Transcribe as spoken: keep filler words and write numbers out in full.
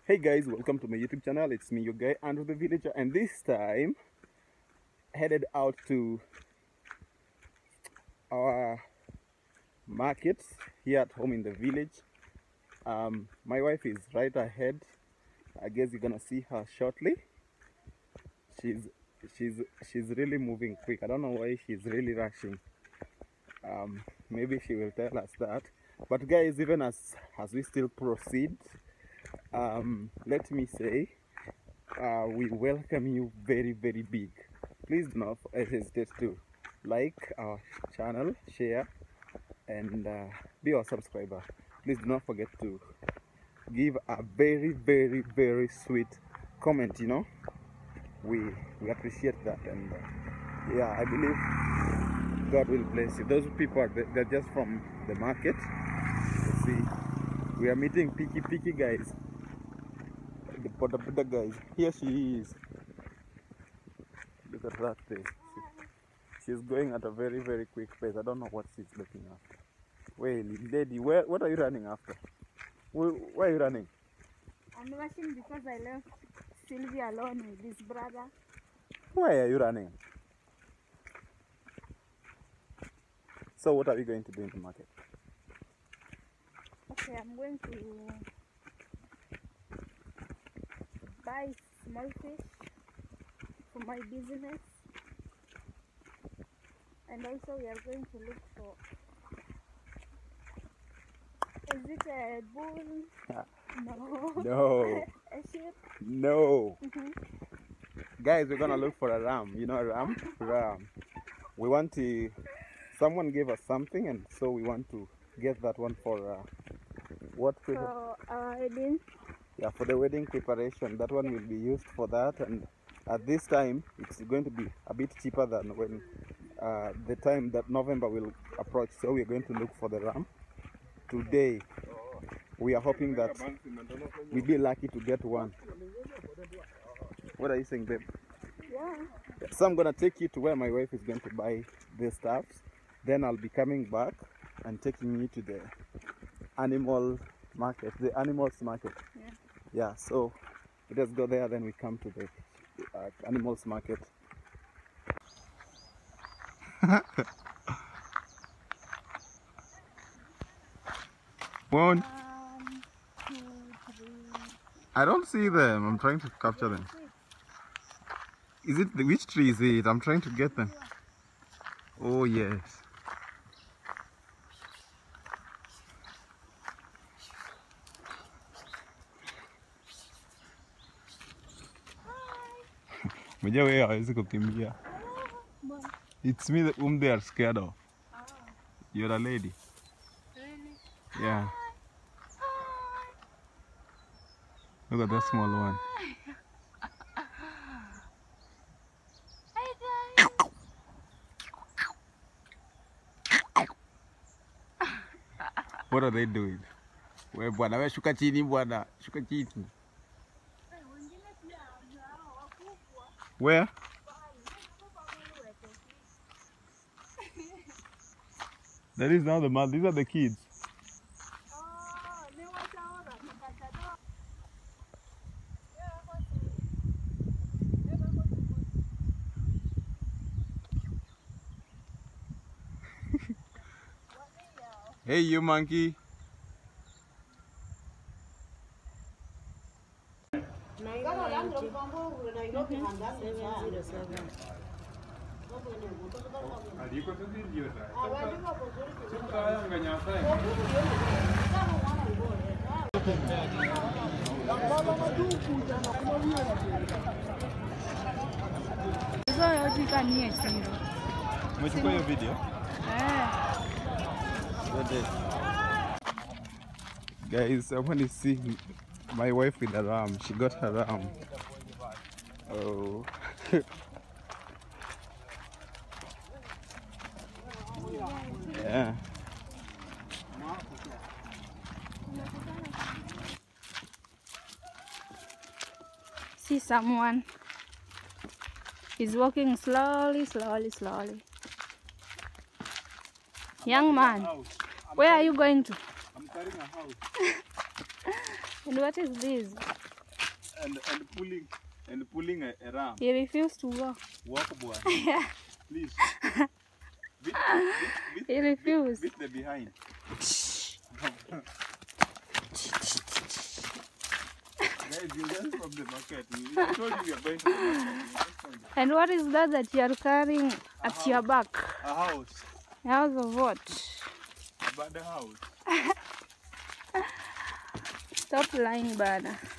Hey guys, welcome to my YouTube channel. It's me, your guy Andrew the Villager, and this time headed out to our market here at home in the village. Um, my wife is right ahead. I guess you're gonna see her shortly. She's she's she's really moving quick. I don't know why she's really rushing. Um, maybe she will tell us that. But guys, even as as we still proceed, um, let me say. Uh, we welcome you very very big. Please do not hesitate to like our channel, share, and uh, be our subscriber. Please do not forget to give a very very very sweet comment. You know, we we appreciate that, and uh, yeah, I believe God will bless you. Those people are they're just from the market. You see, we are meeting picky picky guys. The Buddha Buddha guys. Here she is. Look at that face. She's going at a very very quick pace. I don't know what she's looking after. Wait, lady, where what are you running after? Where, where are you running? I'm rushing because I left Sylvia alone with his brother. Why are you running? So what are we going to do in the market? Okay, I'm going to buy small fish for my business, and also we are going to look for, is it a bull? No. No. A sheep? No. Mm-hmm. Guys, we're gonna look for a ram. You know a ram? Ram. We want to, someone gave us something, and so we want to get that one for uh, what? For our wedding. Yeah, for the wedding preparation. That one will be used for that, and at this time it's going to be a bit cheaper than when uh, the time that November will approach. So we're going to look for the ram today. We are hoping that we'll be lucky to get one. What are you saying, babe? Yeah. So I'm gonna take you to where my wife is going to buy the stuffs. Then I'll be coming back and taking you to the animal market, the animals market. Yeah. Yeah, so let us go there, then we come to the uh, animals market. One. One, two, three. I don't see them. I'm trying to capture them. Is it, which tree is it? I'm trying to get them. Oh yes. It's me whom they are scared of. You're a lady. Really? Yeah. Look at that small one. What are they doing? We bwana, we shuka chini bwana, shuka chini. Where? That is now the mother. These are the kids. Hey, you monkey. Umechukua hiyo video? Guys, I want to see my wife with a ram. She got her ram. Oh. Yeah. See someone. He's walking slowly, slowly, slowly. Young man, where are you going to? I'm carrying a house. And what is this? and and pulling and pulling a, a ram. He refused to walk. Walk, boy. Please. Beat, beat, beat, He refused. Beat, beat the behind. Guys, you just from the market. I told you we are going to the market. And what is that that you are carrying A at house. your back? A house. A house of what? About the house. Stop lying, Bana.